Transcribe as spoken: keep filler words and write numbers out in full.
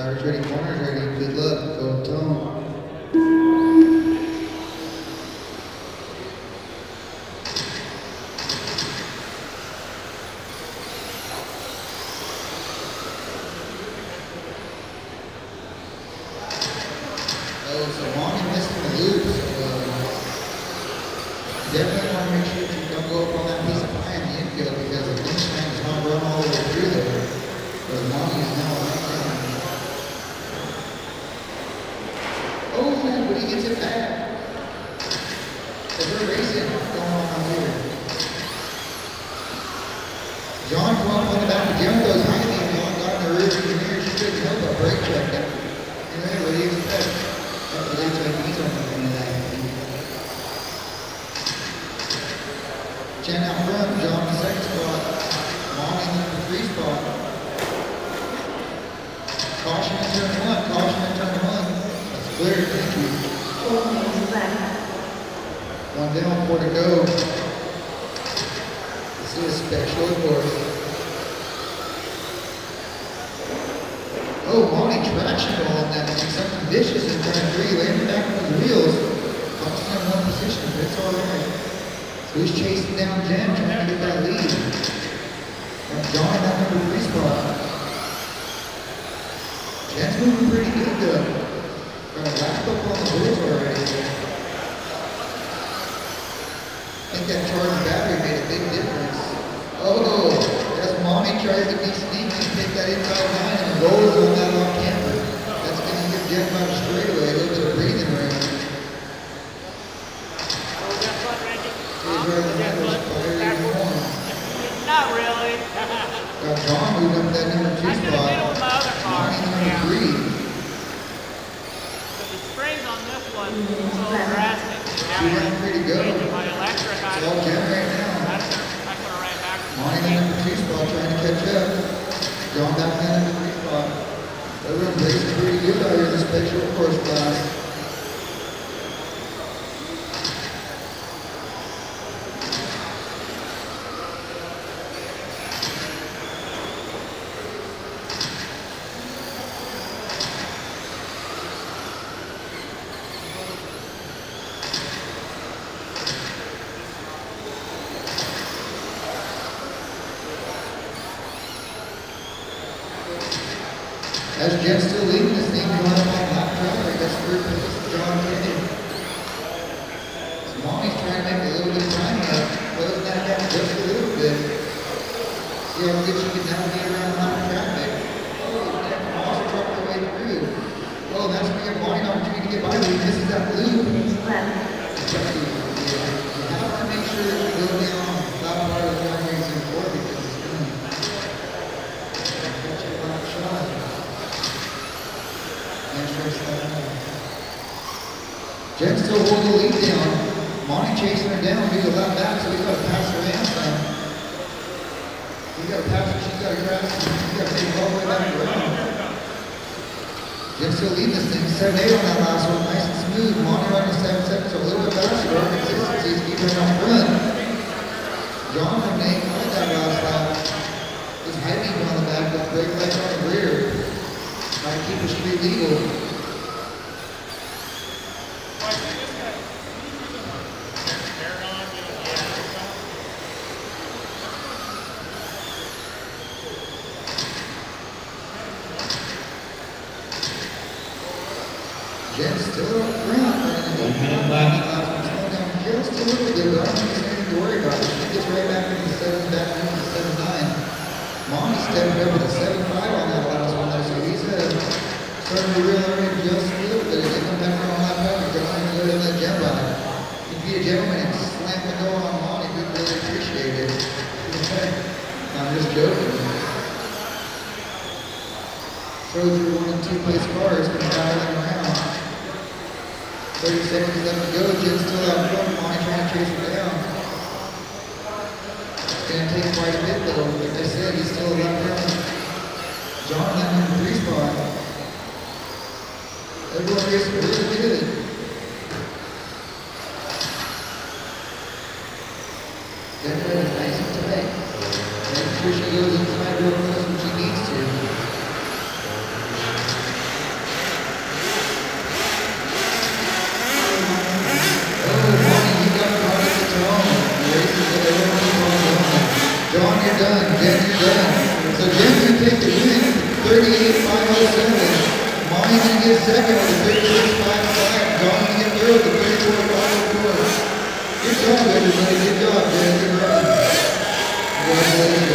Tires ready, corners ready. Good luck. Go Tone. Oh, so Monty missing the loop. So uh, definitely want to make sure that you don't go up on that piece of pie in the infield because the finish line is not run all the way through there. Because Monty is now right down. Oh, but he gets it back. They're racing going on here. John come up on the back of Jim goes high and John got in the rear view mirror. She couldn't help but brake check it. And then what do you expect? That's what he's on the end of that. Jen out front, John in the second spot. Long in the three spot. Caution in turn one, caution in turn one. That's clear, thank you. One down, four to go. This is special, of course. Oh, Monty traction ball on that thing. Something vicious in turn three. Landing back on his wheels. Costing him one position, but it's all right. So he's chasing down Jen, trying to get that lead. And John in that number three spot. Jen's moving pretty good, though. Got a lap up on the wheels already. I think that charged battery made a big difference. Oh, as Monty tries to be sneaky and take that inside line and rolls on that off camber. That's going to give Jen about a straightaway, a little bit of breathing room. Was that fun, Randy? He's right in the middle, fire one. Not really. Got John moving up that number two I could have spot. been with my other car. Monty number Yeah. three. But the springs on this one are so drastic. She ran pretty good. My electric, I It's all Jen right now. I could have ran back. Monty in the number two spot trying to catch up. John back in the number three spot. Everyone's racing pretty good out here in the special course class. As Jeff's still leading this thing, going up on lap traffic, that's third place for John Kennedy. So Monty's trying to make a little bit of time up, closing that gap just a little bit. See how good she can navigate around lap traffic. Oh, Jeff Moss trucked her way through. Oh, that's going to give Monty an opportunity to get by, but he misses that loop. Yeah, you have to make sure that you go down that part of the track racing floor because it's going to catch you a lap shot. Jen's still holding the lead down. Monty chasing her down. He's a lap back, so he's got to pass her down some. He's got to pass her. She's got to grab some. He's got to take all the way back around. Jen's still leading this thing. seven eight on that last one. Nice and smooth. Monty running seven seven, so a little bit faster. Our consistency is keeping her out front. John from Nate wanted that last lap. Was hiding on the back with brake lights on the rear. Trying to keep the street legal. Jen's still up front, and he's slowing down just a little bit, but I don't think there's anything to worry about. She gets right back into the seven, back into the seven nine. Monty stepped up with a seven five on that last one there, so he's uh, starting to reel her in just a little bit. He's come back around that back and trying to let him that gem by. He'd be a gentleman and slam the door on Monty. We'd really appreciate it. I'm just joking. Throw through one and two place cars, gonna dial them around. thirty seconds left to go. Jen's still out front. Monty trying to chase her down. It's going to take quite a bit though. Like I said, he's still left front. John in that number three spot. Everyone racing really good. Jennifer is nice and tight. Making sure she goes inside real close when she needs to. John, you're done. Jen, you're done. So Jen's going to take the win, thirty-eight five oh seven. Monty's going to get second with a thirty-six five five. John's going to get third with a thirty-four five oh four. Good job, everybody. Good job, Jen. Good run. Congratulations.